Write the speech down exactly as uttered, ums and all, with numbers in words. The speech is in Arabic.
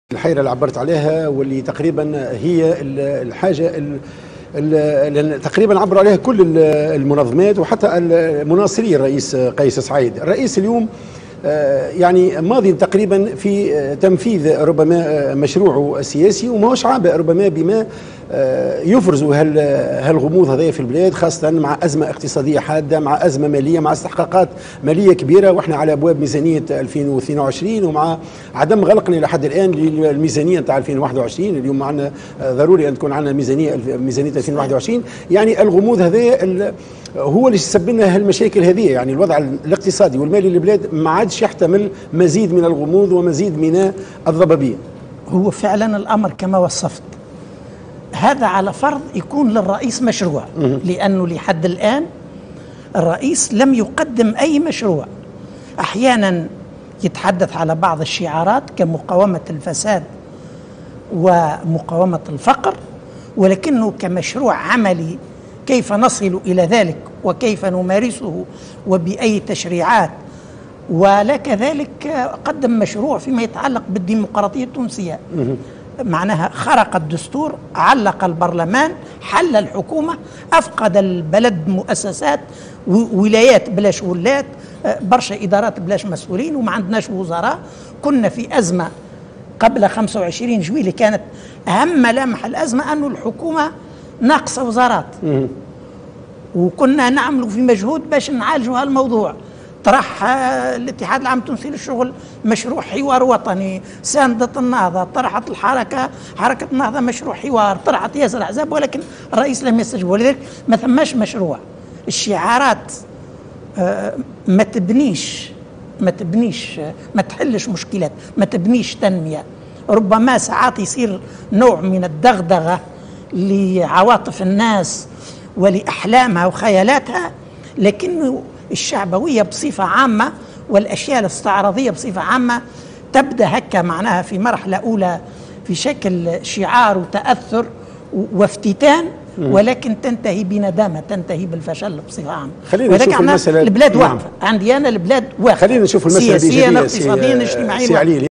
الحيرة اللي عبرت عليها واللي تقريبا هي الحاجة اللي تقريبا عبر عليها كل المنظمات وحتى المناصري الرئيس قيس سعيد. الرئيس اليوم يعني ماضي تقريبا في تنفيذ ربما مشروعه السياسي وماهوش عابئ ربما بما يفرز هالغموض هذايا في البلاد، خاصة مع أزمة اقتصادية حادة، مع أزمة مالية، مع استحقاقات مالية كبيرة، وإحنا على أبواب ميزانية ألفين واثنين وعشرين، ومع عدم غلقنا إلى حد الآن للميزانية نتاع ألفين وواحد وعشرين. اليوم معنا ضروري أن تكون عندنا ميزانية ميزانية ألفين وواحد وعشرين. يعني الغموض هذايا هو اللي سبب لنا هالمشاكل هذه. يعني الوضع الاقتصادي والمالي للبلاد ما عادش يحتمل مزيد من الغموض ومزيد من الضبابية. هو فعلا الأمر كما وصفت، هذا على فرض يكون للرئيس مشروع، لأنه لحد الآن الرئيس لم يقدم أي مشروع. أحيانا يتحدث على بعض الشعارات كمقاومة الفساد ومقاومة الفقر، ولكنه كمشروع عملي كيف نصل إلى ذلك وكيف نمارسه وبأي تشريعات. ولا كذلك قدم مشروع فيما يتعلق بالديمقراطية التونسية، معناها خرق الدستور، علق البرلمان، حل الحكومة، أفقد البلد مؤسسات، ولايات بلاش ولات، برشا إدارات بلاش مسؤولين، وما عندناش وزراء. كنا في أزمة قبل خمسة وعشرين جويلية، كانت أهم ملامح الأزمة أنه الحكومة ناقصة وزارات، وكنا نعمل في مجهود باش نعالجوا هالموضوع. طرح الاتحاد العام التونسي للشغل مشروع حوار وطني، ساندت النهضة، طرحت الحركة حركة النهضة مشروع حوار، طرحت ياسر الأحزاب، ولكن الرئيس لم يستجب، ولذلك ما ثماش مشروع. الشعارات ما تبنيش ما تبنيش ما تحلش مشكلات، ما تبنيش تنمية. ربما ساعات يصير نوع من الدغدغة لعواطف الناس ولأحلامها وخيالاتها، لكنه الشعبوية بصفة عامة والأشياء الاستعراضية بصفة عامة تبدأ هكا معناها في مرحلة أولى في شكل شعار وتأثر وافتتان، ولكن تنتهي بندامة، تنتهي بالفشل بصفة عامة. خلينا نشوف المسألة. البلاد واقفة. نعم. عندي أنا البلاد واقفة، خلينا نشوف المسألة سياسيا اقتصاديا اجتماعيا.